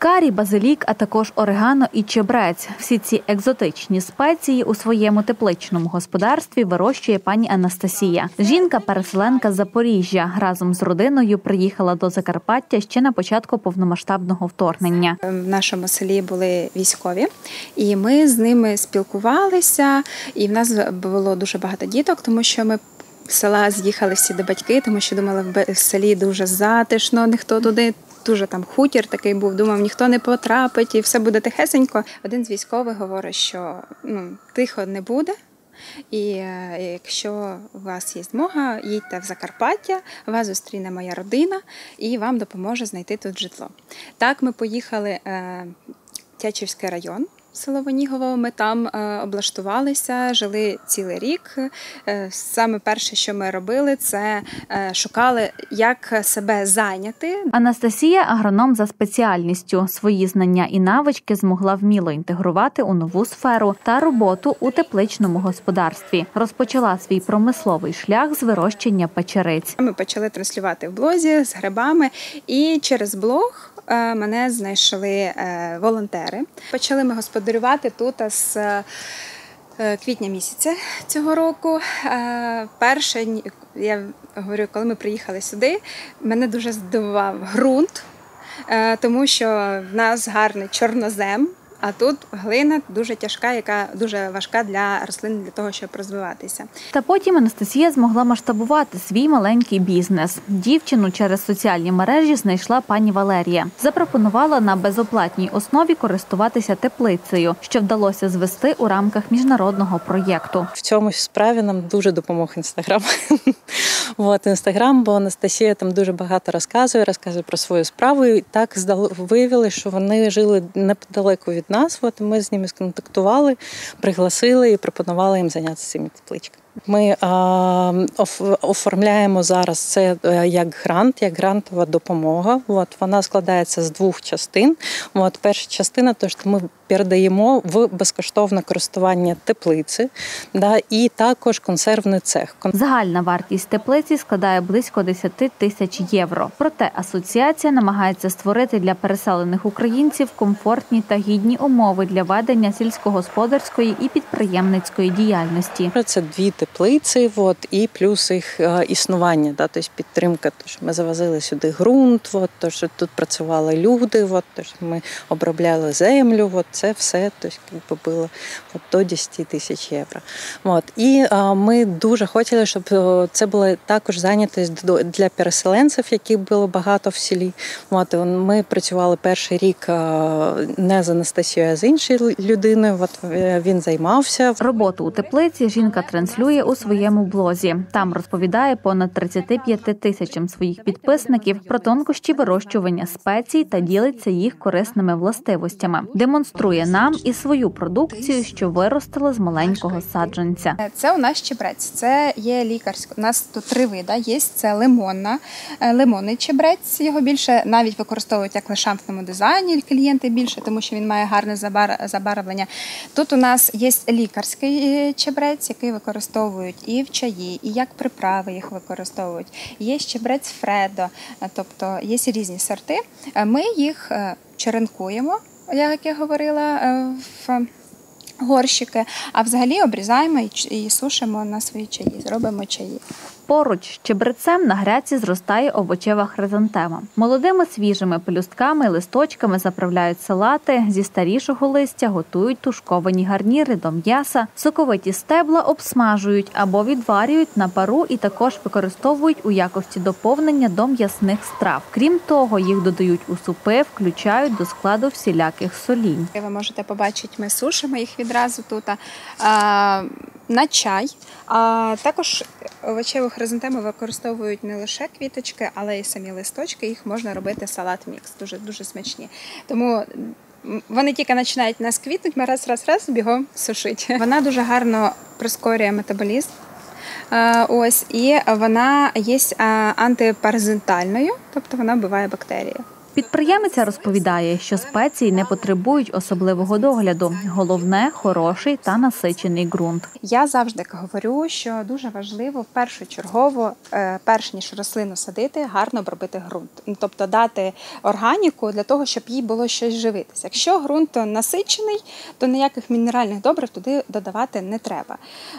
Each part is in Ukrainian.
карі, базилік, а також орегано і чебрець. Всі ці екзотичні спеції у своєму тепличному господарстві вирощує пані Анастасія. Жінка-переселенка з Запоріжжя. Разом з родиною приїхала до Закарпаття ще на початку повномасштабного вторгнення. В нашому селі були військові, і ми з ними спілкувалися, і в нас було дуже багато діток, тому що ми з села з'їхали всі до батьки, тому що думали, в селі дуже затишно, ніхто туди, дуже там хутір такий був, думав, ніхто не потрапить і все буде тихесенько. Один з військових говорить, що тихо не буде, і якщо у вас є змога, їдьте в Закарпаття, вас зустріне моя родина і вам допоможе знайти тут житло. Так ми поїхали в Тячівський район, село Венігово, ми там облаштувалися, жили цілий рік. Саме перше, що ми робили, це шукали, як себе зайняти. Анастасія – агроном за спеціальністю. Свої знання і навички змогла вміло інтегрувати у нову сферу та роботу у тепличному господарстві. Розпочала свій промисловий шлях з вирощення печериць. Ми почали транслювати в блозі з грибами, і через блог мене знайшли волонтери. Почали ми господарювати тут з квітня місяця цього року. Перше, я говорю, коли ми приїхали сюди, мене дуже здивував ґрунт, тому що в нас гарний чорнозем, а тут глина дуже тяжка, яка дуже важка для рослин, для того, щоб розвиватися. Та потім Анастасія змогла масштабувати свій маленький бізнес. Дівчину через соціальні мережі знайшла пані Валерія. Запропонувала на безоплатній основі користуватися теплицею, що вдалося звести у рамках міжнародного проєкту. В цьому справі нам дуже допомог Інстаграм. Інстаграм, бо Анастасія там дуже багато розказує про свою справу. І так виявили, що вони жили неподалеку від нас. Ми з ними сконтактували, пригласили і пропонували їм зайнятися цими тепличками. Ми оформляємо зараз це як грант, як грантова допомога. Вона складається з двох частин. Перша частина – те, що ми передаємо в безкоштовне користування теплиці, і також консервний цех. Загальна вартість теплиці складає близько 10 тисяч євро. Проте асоціація намагається створити для переселених українців комфортні та гідні умови для ведення сільськогосподарської і підприємницької діяльності. Це дві теплиці, і плюс їх існування, тобто підтримка. Тож ми завозили сюди ґрунт, що тут працювали люди, що ми обробляли землю. Це все було до 10 тисяч євро. І ми дуже хотіли, щоб це була також зайнятість для переселенців, яких було багато в селі. Ми працювали перший рік не з Анастасією, а з іншою людиною. Він займався. Роботу у теплиці жінка транслює у своєму блозі. Там розповідає понад 35 тисячам своїх підписників про тонкощі вирощування спецій та ділиться їх корисними властивостями. Демонструє нам і свою продукцію, що виростила з маленького саджанця. Це у нас чебрець, це є лікарський. У нас тут 3 види. Є це лимонний чебрець, його більше навіть використовують як в ландшафтному дизайні клієнти більше, тому що він має гарне забарвлення. Тут у нас є лікарський чебрець, який використовують і в чаї, і як приправи їх використовують. Є чебрець Фредо, тобто є різні сорти. Ми їх черенкуємо, як я говорила, в горщики, а взагалі обрізаємо і сушимо на свої чаї, зробимо чаї. Поруч з чебрецем на грядці зростає овочева хризантема. Молодими свіжими пелюстками і листочками заправляють салати, зі старішого листя готують тушковані гарніри до м'яса, соковиті стебла обсмажують або відварюють на пару і також використовують у якості доповнення до м'ясних страв. Крім того, їх додають у супи, включають до складу всіляких солінь. Ви можете побачити, ми сушимо їх відразу тут на чай, а також овочеву хризантему використовують не лише квіточки, але й самі листочки, їх можна робити салат-мікс, дуже смачні. Тому вони тільки починають нас квітнути, ми раз бігом сушити. Вона дуже гарно прискорює метаболізм, і вона є антипаразитальною, тобто вона вбиває бактерії. Підприємиця розповідає, що спеції не потребують особливого догляду. Головне – хороший та насичений ґрунт. Я завжди говорю, що дуже важливо першочергово, перш ніж рослину садити, гарно обробити ґрунт. Тобто дати органіку для того, щоб їй було щось живитися. Якщо ґрунт насичений, то ніяких мінеральних добрив туди додавати не треба.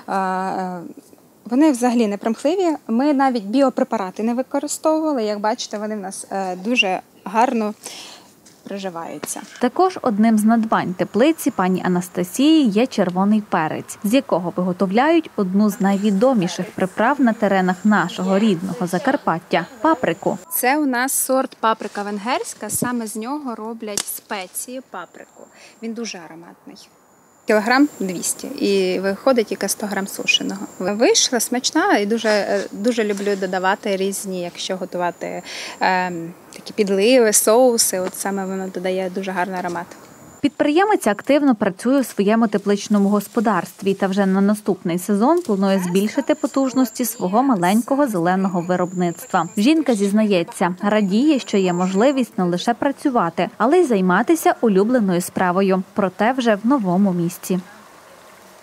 Вони взагалі не примхливі. Ми навіть біопрепарати не використовували. Як бачите, вони в нас дуже гарно приживаються. Також одним з надбань теплиці пані Анастасії є червоний перець, з якого виготовляють одну з найвідоміших приправ на теренах нашого рідного Закарпаття – паприку. Це у нас сорт паприка венгерська, саме з нього роблять спеції паприку. Він дуже ароматний. Кілограм 200 і виходить тільки 100 грам сушеного. Вийшла смачна і дуже люблю додавати різні, якщо готувати такі підливи, соуси, от саме воно додає дуже гарний аромат. Підприємиця активно працює у своєму тепличному господарстві та вже на наступний сезон планує збільшити потужності свого маленького зеленого виробництва. Жінка зізнається, радіє, що є можливість не лише працювати, але й займатися улюбленою справою, проте вже в новому місці.